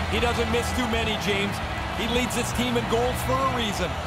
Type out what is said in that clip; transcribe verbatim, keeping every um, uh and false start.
He doesn't miss too many, James. He leads his team in goals for a reason.